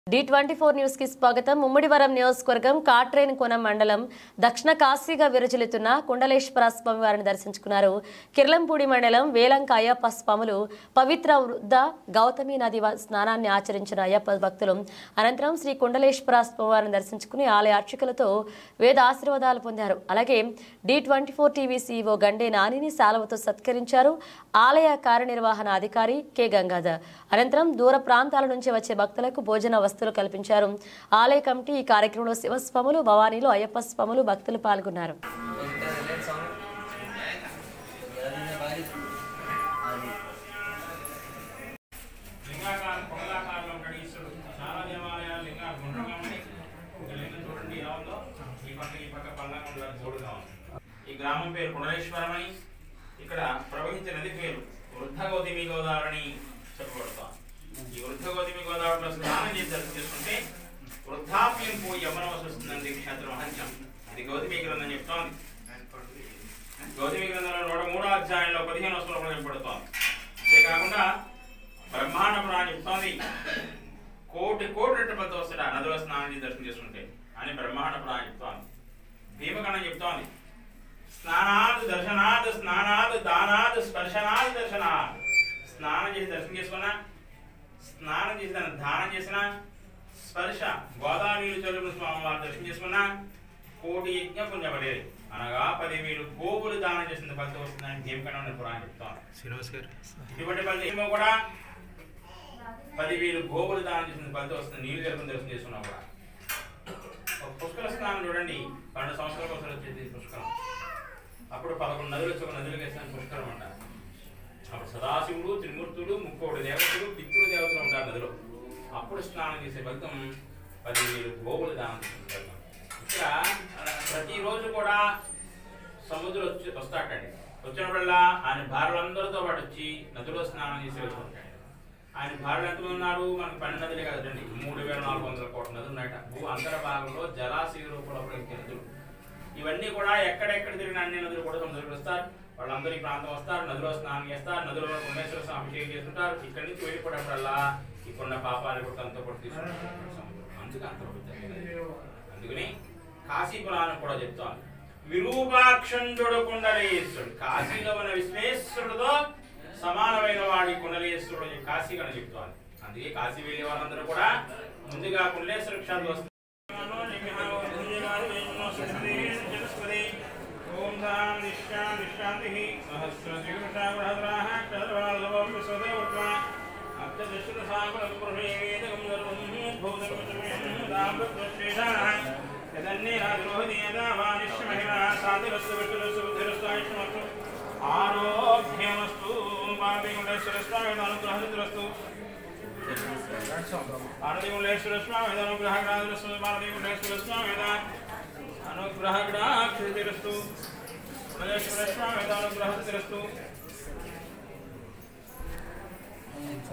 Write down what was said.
D24 news కి స్వాగతం. ముమ్మడివరం నియోజకవర్గం కాట్రేనికోన మండలం దక్షిణ కాశీగా విరజిల్లుతున్న కుండలేశ్వర స్వామి వారిని దర్శించుకున్నారు. కిర్లంపూడి మండలం వేలంక అయ్యప్ప స్వాములు పవిత్ర వృద్ధ గౌతమి నది స్నానాన్ని ఆచరించిన అయ్యప్ప భక్తులు అనంతరం శ్రీ కుండలేశ్వర స్వామి వారిని దర్శించుకుని ఆలయ అర్చకులతో వేద ఆశీర్వాదాలు పొందారు. అలాగే D24 టీవీ CEO గండే నానిని శాలువతో సత్కరించారు. ఆలయ కార్యనిర్వహణ అధికారి కె గంగాధర్. అనంతరం దూర ప్రాంతాల నుంచి వచ్చే భక్తులకు భోజన వస్తువులు కల్పించారు. ఆలయ కమిటీ ఈ కార్యక్రమంలో శివస్వాములు, భవానీలు, అయ్యప్ప స్వాములు, భక్తులు పాల్గొన్నారు. ఈ గ్రామం పేరు కుండలేశ్వరమని, ఇక్కడ ప్రవహించే నది పేరు వృద్ధ గౌతమి గోదావరిని చెప్పబడతాం. ఈ వృద్ధ గౌతమి గోదావరిలో స్నానం చేసి దర్శనం చేసుకుంటే వృద్ధాప్యం పోయి యమనవశ వస్తుందని క్షేత్ర మహత్యం. అది గౌతమి గ్రంథం చెప్తోంది. గౌతమి గ్రంథంలో 103వ అధ్యాయంలో 15వ శ్లోకంలో చెప్పబడుతోంది. అంతేకాకుండా బ్రహ్మాండ పురాణం చెప్తోంది, కోటి రెట్ల ఫలితం వస్తాడు నదిలో స్నానం చేసి దర్శనం చేసుకుంటే అని బ్రహ్మాండ పురాణం చెప్తోంది. భీమగణం చెప్తోంది, స్నానాద్ దర్శనాద్ స్నానాద్ దానాద్ స్పర్శనాద్ దర్శనాద్. స్నానం చేసి దర్శనం చేసుకున్నా, స్నానం చేసి దాన్ని దానం చేసిన, స్పర్శ గోదావరి నీళ్లు చల్లుకుని స్వామివారి దర్శనం చేసుకున్నా కోటి యజ్ఞ పుణ్యపడేది. అనగా 10,000 గోవులు దానం చేసిన ఫలితం వస్తుందని భీమగణం పురాణం చెప్తాను. ఇటువంటి ఫలితం కూడా 10,000 గోవులు దానం చేసిన ఫలితం వస్తుంది. నీళ్లు జరుపుకుని దర్శనం చేసుకున్నా కూడా. పుష్కర స్నానం చూడండి, 12 సంవత్సరాలకు ఒకసారి వచ్చేది పుష్కరం. అప్పుడు 11 నదులు వచ్చి ఒక నదులకు వేసిన పుష్కరం అంటారు. అప్పుడు సదాశివుడు, త్రిమూర్తులు, 30 దేవతలు, పితృ దేవతలు ఉంటారు నదిలో. అప్పుడు స్నానం చేసే ఫలితం 10,000 గోవులు దానం చేసిన ఫలితం. ఇక్కడ ప్రతిరోజు కూడా సముద్రం వస్తాడండి. వచ్చినప్పుడల్లా ఆయన భార్యలందరితో పాటు వచ్చి నదిలో స్నానం చేసి వెళ్తుంటాడు. ఆయన భార్యలు ఎంతమంది ఉన్నారు? మనకు 12 నదులే కదండి, 3,400 కోట్ల నదులు ఉన్నాయట. భూ అంతర భాగంలో జలాశయ రూపంలో ప్రవహించే నదులు. ఇవన్నీ కూడా ఎక్కడెక్కడ తిరిగిన అన్ని నదులు కూడా సముద్రంలోకి వస్తారు. వాళ్ళందరూ ఈ ప్రాంతం వస్తారు, నదిలో స్నానం చేస్తారు, నదిలో కుండేశ్వర స్వామి అభిషేకం చేస్తుంటారు. ఇక్కడి నుంచి వెళ్ళిపోయినప్పుడల్లా ఈ కొండ పాపాలు కూడా అంతా కూడా తీసుకుంటారు సముద్రం. అందుకే అంతర్గతం. అందుకని కాశీ పురాణం కూడా చెప్తాను, విరూపాక్షుడు కుండలేశ్వరుడు. కాశీలో ఉన్న విశ్వేశ్వరుడితో సమానమైన వాడి కుండలేశ్వరుడు కాశీ కని చెప్తాను. అందుకే కాశీ వెళ్ళే వాళ్ళందరూ కూడా ముందుగా కుండలేశ్వర క్షేత్రం వస్తారు. ఆరోగ్యమస్తు పార్వతీగుండేశ్వర స్వామి అనుగ్రహస్తు. పార్వతీగుండేశ్వర స్వామి అనుగ్రహగ్రాస్తు. పార్వతీగుండేశ్వర స్వామి అనుగ్రహగ్రాక్షిరస్తు. కుండలేశ్వర స్వామి అనుగ్రహస్తు.